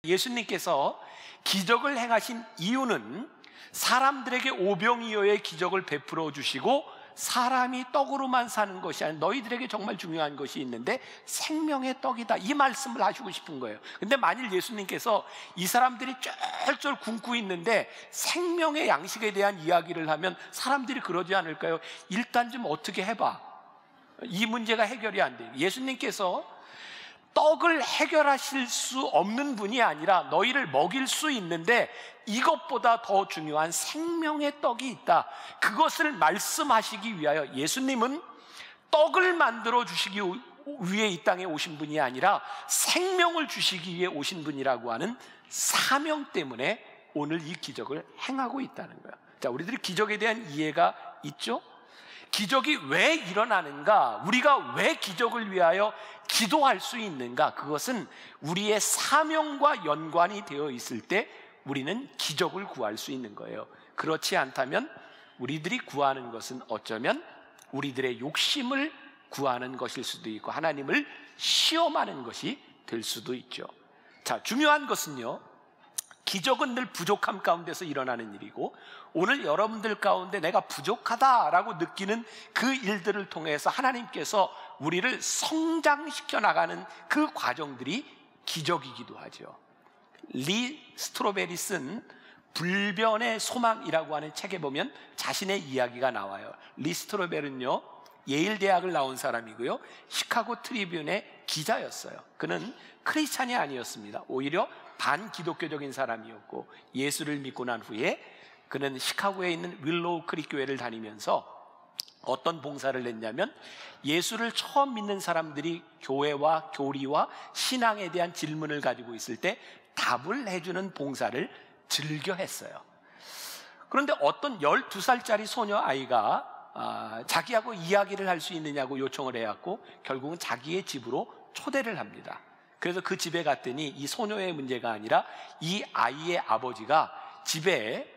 예수님께서 기적을 행하신 이유는 사람들에게 오병이어의 기적을 베풀어 주시고 사람이 떡으로만 사는 것이 아니라 너희들에게 정말 중요한 것이 있는데 생명의 떡이다, 이 말씀을 하시고 싶은 거예요. 근데 만일 예수님께서 이 사람들이 쫄쫄 굶고 있는데 생명의 양식에 대한 이야기를 하면 사람들이 그러지 않을까요? 일단 좀 어떻게 해봐, 이 문제가 해결이 안 돼요. 예수님께서 떡을 해결하실 수 없는 분이 아니라 너희를 먹일 수 있는데 이것보다 더 중요한 생명의 떡이 있다, 그것을 말씀하시기 위하여 예수님은 떡을 만들어 주시기 위해 이 땅에 오신 분이 아니라 생명을 주시기 위해 오신 분이라고 하는 사명 때문에 오늘 이 기적을 행하고 있다는 거예요. 자, 우리들이 기적에 대한 이해가 있죠? 기적이 왜 일어나는가, 우리가 왜 기적을 위하여 기도할 수 있는가, 그것은 우리의 사명과 연관이 되어 있을 때 우리는 기적을 구할 수 있는 거예요. 그렇지 않다면 우리들이 구하는 것은 어쩌면 우리들의 욕심을 구하는 것일 수도 있고 하나님을 시험하는 것이 될 수도 있죠. 자, 중요한 것은요, 기적은 늘 부족함 가운데서 일어나는 일이고 오늘 여러분들 가운데 내가 부족하다라고 느끼는 그 일들을 통해서 하나님께서 우리를 성장시켜 나가는 그 과정들이 기적이기도 하죠. 리 스트로베리 쓴 불변의 소망이라고 하는 책에 보면 자신의 이야기가 나와요. 리 스트로베리는요, 예일 대학을 나온 사람이고요, 시카고 트리뷴의 기자였어요. 그는 크리스찬이 아니었습니다. 오히려 반기독교적인 사람이었고 예수를 믿고 난 후에 그는 시카고에 있는 윌로우 크릭 교회를 다니면서 어떤 봉사를 했냐면 예수를 처음 믿는 사람들이 교회와 교리와 신앙에 대한 질문을 가지고 있을 때 답을 해주는 봉사를 즐겨 했어요. 그런데 어떤 12살짜리 소녀 아이가 자기하고 이야기를 할 수 있느냐고 요청을 해왔고 결국은 자기의 집으로 초대를 합니다. 그래서 그 집에 갔더니 이 소녀의 문제가 아니라 이 아이의 아버지가 집에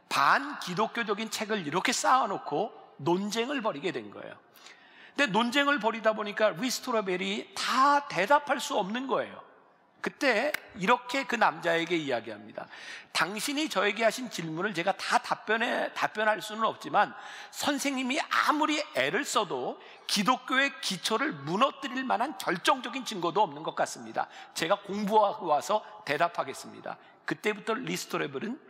반기독교적인 책을 이렇게 쌓아놓고 논쟁을 벌이게 된 거예요. 근데 논쟁을 벌이다 보니까 리 스트로베리 다 대답할 수 없는 거예요. 그때 이렇게 그 남자에게 이야기합니다. 당신이 저에게 하신 질문을 제가 다 답변할 수는 없지만 선생님이 아무리 애를 써도 기독교의 기초를 무너뜨릴 만한 결정적인 증거도 없는 것 같습니다. 제가 공부하고 와서 대답하겠습니다. 그때부터 리 스트로베리는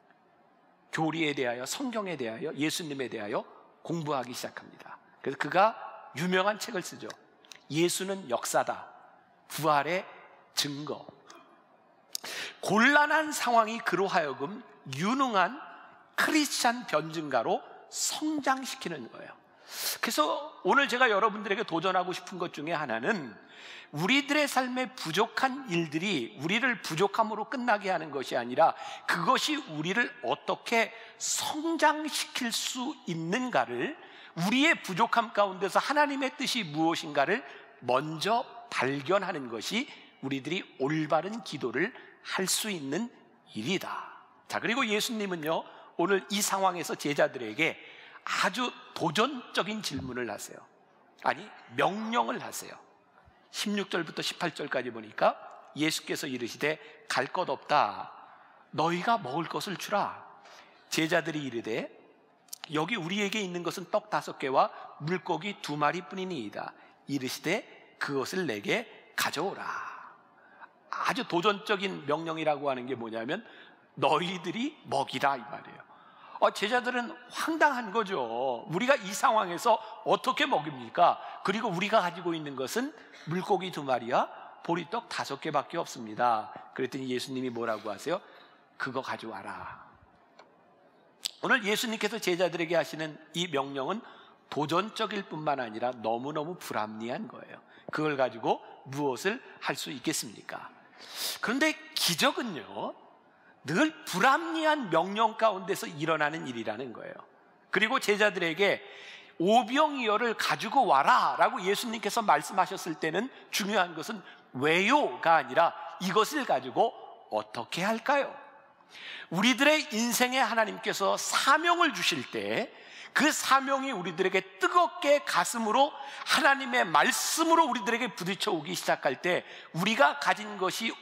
교리에 대하여, 성경에 대하여, 예수님에 대하여 공부하기 시작합니다. 그래서 그가 유명한 책을 쓰죠. 예수는 역사다, 부활의 증거. 곤란한 상황이 그로 하여금 유능한 크리스찬 변증가로 성장시키는 거예요. 그래서 오늘 제가 여러분들에게 도전하고 싶은 것 중에 하나는 우리들의 삶에 부족한 일들이 우리를 부족함으로 끝나게 하는 것이 아니라 그것이 우리를 어떻게 성장시킬 수 있는가를, 우리의 부족함 가운데서 하나님의 뜻이 무엇인가를 먼저 발견하는 것이 우리들이 올바른 기도를 할 수 있는 일이다. 자, 그리고 예수님은요, 오늘 이 상황에서 제자들에게 아주 도전적인 질문을 하세요. 아니, 명령을 하세요. 16절부터 18절까지 보니까 예수께서 이르시되 갈 것 없다, 너희가 먹을 것을 주라. 제자들이 이르되 여기 우리에게 있는 것은 떡 5개와 물고기 2마리뿐이니이다. 이르시되 그것을 내게 가져오라. 아주 도전적인 명령이라고 하는 게 뭐냐면 너희들이 먹이라, 이 말이에요. 제자들은 황당한 거죠. 우리가 이 상황에서 어떻게 먹입니까? 그리고 우리가 가지고 있는 것은 물고기 2마리와 보리떡 5개밖에 없습니다. 그랬더니 예수님이 뭐라고 하세요? 그거 가져와라. 오늘 예수님께서 제자들에게 하시는 이 명령은 도전적일 뿐만 아니라 너무너무 불합리한 거예요. 그걸 가지고 무엇을 할 수 있겠습니까? 그런데 기적은요, 늘 불합리한 명령 가운데서 일어나는 일이라는 거예요. 그리고 제자들에게 오병이어를 가지고 와라 라고 예수님께서 말씀하셨을 때는 중요한 것은 왜요가 아니라 이것을 가지고 어떻게 할까요? 우리들의 인생에 하나님께서 사명을 주실 때 그 사명이 우리들에게 뜨겁게 가슴으로 하나님의 말씀으로 우리들에게 부딪혀 오기 시작할 때 우리가 가진 것이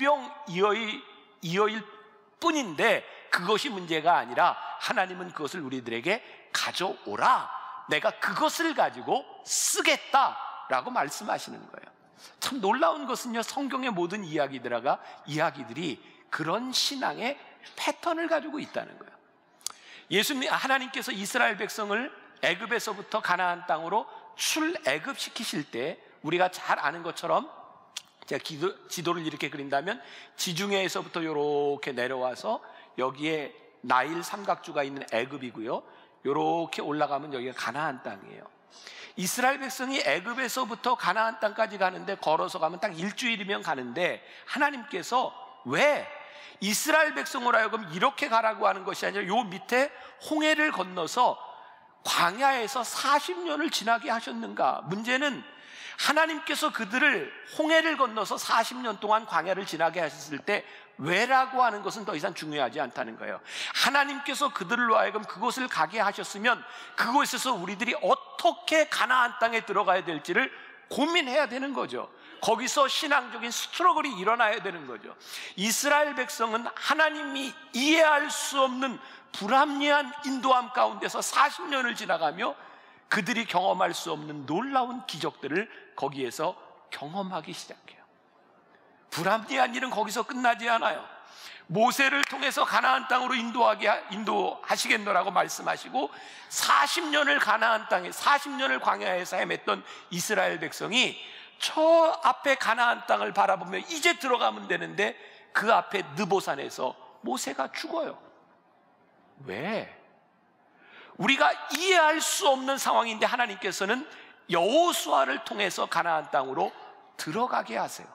오병이어일 뿐인데 그것이 문제가 아니라 하나님은 그것을 우리들에게 가져오라, 내가 그것을 가지고 쓰겠다라고 말씀하시는 거예요. 참 놀라운 것은요, 성경의 모든 이야기들이 그런 신앙의 패턴을 가지고 있다는 거예요. 하나님께서 이스라엘 백성을 애굽에서부터 가나안 땅으로 출애굽시키실 때 우리가 잘 아는 것처럼, 제가 지도를 이렇게 그린다면 지중해에서부터 이렇게 내려와서 여기에 나일 삼각주가 있는 애굽이고요, 이렇게 올라가면 여기가 가나안 땅이에요. 이스라엘 백성이 애굽에서부터 가나안 땅까지 가는데 걸어서 가면 딱 일주일이면 가는데, 하나님께서 왜 이스라엘 백성으로 하여금 이렇게 가라고 하는 것이 아니라 요 밑에 홍해를 건너서 광야에서 40년을 지나게 하셨는가? 문제는 하나님께서 그들을 홍해를 건너서 40년 동안 광야를 지나게 하셨을 때 왜라고 하는 것은 더 이상 중요하지 않다는 거예요. 하나님께서 그들로 하여금 그곳을 가게 하셨으면 그곳에서 우리들이 어떻게 가나안 땅에 들어가야 될지를 고민해야 되는 거죠. 거기서 신앙적인 스트러글이 일어나야 되는 거죠. 이스라엘 백성은 하나님이 이해할 수 없는 불합리한 인도함 가운데서 40년을 지나가며 그들이 경험할 수 없는 놀라운 기적들을 거기에서 경험하기 시작해요. 불합리한 일은 거기서 끝나지 않아요. 모세를 통해서 가나안 땅으로 인도하시겠노라고 말씀하시고 40년을 가나안 땅에 40년을 광야에서 헤맸던 이스라엘 백성이 저 앞에 가나안 땅을 바라보며 이제 들어가면 되는데 그 앞에 느보산에서 모세가 죽어요. 왜? 우리가 이해할 수 없는 상황인데 하나님께서는 여호수아를 통해서 가나안 땅으로 들어가게 하세요.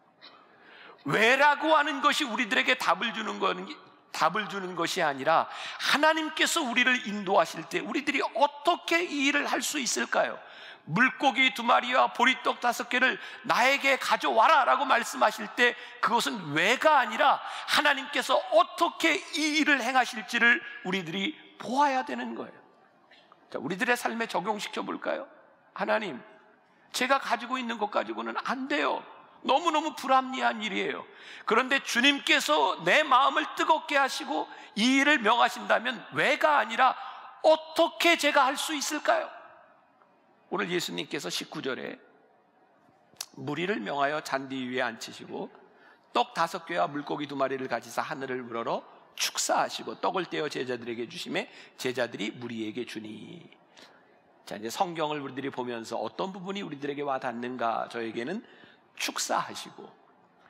왜라고 하는 것이 우리들에게 답을 주는 것이 아니라 하나님께서 우리를 인도하실 때 우리들이 어떻게 이 일을 할 수 있을까요? 물고기 2마리와 보리떡 5개를 나에게 가져와라 라고 말씀하실 때 그것은 왜가 아니라 하나님께서 어떻게 이 일을 행하실지를 우리들이 보아야 되는 거예요. 자, 우리들의 삶에 적용시켜 볼까요? 하나님, 제가 가지고 있는 것 가지고는 안 돼요. 너무너무 불합리한 일이에요. 그런데 주님께서 내 마음을 뜨겁게 하시고 이 일을 명하신다면 왜가 아니라 어떻게 제가 할 수 있을까요? 오늘 예수님께서 19절에 무리를 명하여 잔디 위에 앉히시고 떡 5개와 물고기 2마리를 가지사 하늘을 우러러 축사하시고 떡을 떼어 제자들에게 주시매 제자들이 무리에게 주니. 자, 이제 성경을 우리들이 보면서 어떤 부분이 우리들에게 와닿는가? 저에게는 축사하시고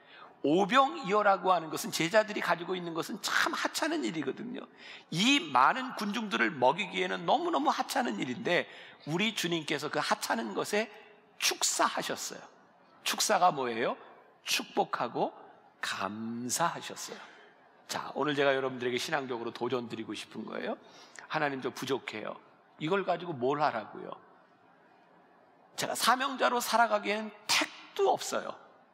오병이어라고 하는 것은 제자들이 가지고 있는 것은 참 하찮은 일이거든요. 이 많은 군중들을 먹이기에는 너무너무 하찮은 일인데 우리 주님께서 그 하찮은 것에 축사하셨어요. 축사가 뭐예요? 축복하고 감사하셨어요. 자, 오늘 제가 여러분들에게 신앙적으로 도전 드리고 싶은 거예요. 하나님, 저 부족해요. 이걸 가지고 뭘 하라고요? 제가 사명자로 살아가기에는 택도 없어요.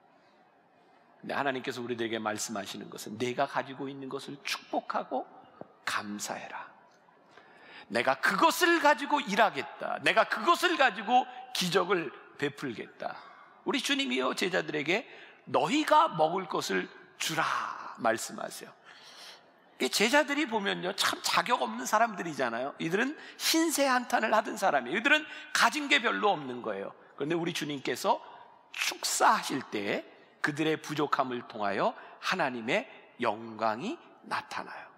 근데 하나님께서 우리들에게 말씀하시는 것은 내가 가지고 있는 것을 축복하고 감사해라. 내가 그것을 가지고 일하겠다. 내가 그것을 가지고 기적을 베풀겠다. 우리 주님이요 제자들에게 너희가 먹을 것을 주라 말씀하세요. 제자들이 보면요 참 자격 없는 사람들이잖아요. 이들은 신세 한탄을 하던 사람이에요. 이들은 가진 게 별로 없는 거예요. 그런데 우리 주님께서 축사하실 때 그들의 부족함을 통하여 하나님의 영광이 나타나요.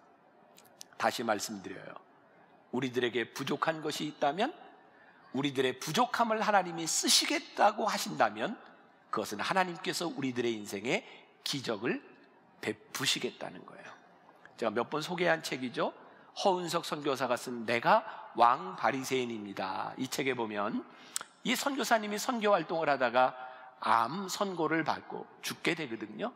다시 말씀드려요. 우리들에게 부족한 것이 있다면 우리들의 부족함을 하나님이 쓰시겠다고 하신다면 그것은 하나님께서 우리들의 인생에 기적을 베푸시겠다는 거예요. 제가 몇 번 소개한 책이죠. 허은석 선교사가 쓴 내가 왕 바리새인입니다. 이 책에 보면 이 선교사님이 선교 활동을 하다가 암 선고를 받고 죽게 되거든요.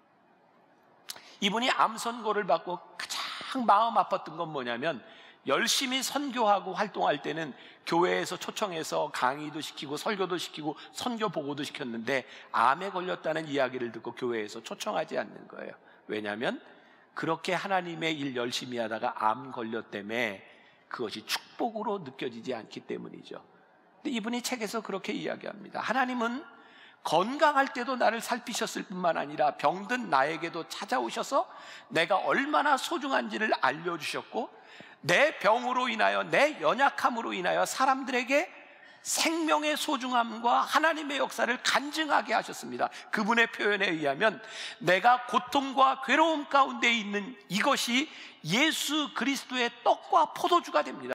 이분이 암 선고를 받고 가장 마음 아팠던 건 뭐냐면 열심히 선교하고 활동할 때는 교회에서 초청해서 강의도 시키고 설교도 시키고 선교 보고도 시켰는데 암에 걸렸다는 이야기를 듣고 교회에서 초청하지 않는 거예요. 왜냐하면 그렇게 하나님의 일 열심히 하다가 암 걸렸다며 그것이 축복으로 느껴지지 않기 때문이죠. 근데 이분이 책에서 그렇게 이야기합니다. 하나님은 건강할 때도 나를 살피셨을 뿐만 아니라 병든 나에게도 찾아오셔서 내가 얼마나 소중한지를 알려주셨고, 내 병으로 인하여, 내 연약함으로 인하여 사람들에게 생명의 소중함과 하나님의 역사를 간증하게 하셨습니다. 그분의 표현에 의하면 내가 고통과 괴로움 가운데 있는 이것이 예수 그리스도의 떡과 포도주가 됩니다.